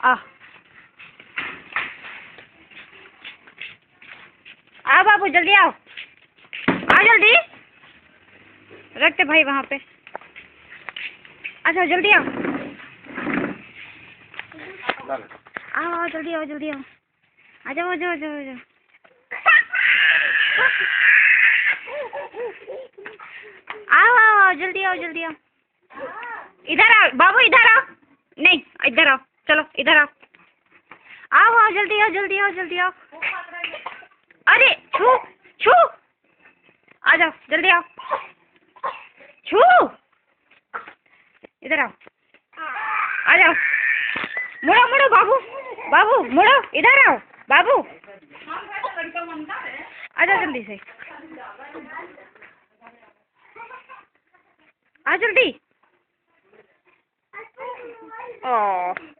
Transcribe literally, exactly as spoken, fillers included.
आ आ बाबू जल्दी आओ, आ जल्दी रखते भाई वहाँ पे। अच्छा जल्दी आओ, आओ आओ जल्दी आओ जल्दी आओ, आ जाओ आ जाओ आ जाओ आ जाओ। आओ आओ आओ जल्दी आओ जल्दी आओ, इधर आओ बाबू इधर आओ, नहीं इधर आओ, चलो इधर आओ, आओ आओ जल्दी आओ जल्दी आओ जल्दी आओ। अरे छू छू, आ जाओ जल्दी आओ, छू इधर आओ, आ जाओ, मुड़ो मुड़ो बाबू, बाबू मुड़ो इधर आओ बाबू, आ जाओ जल्दी से, आ जल्दी। ओ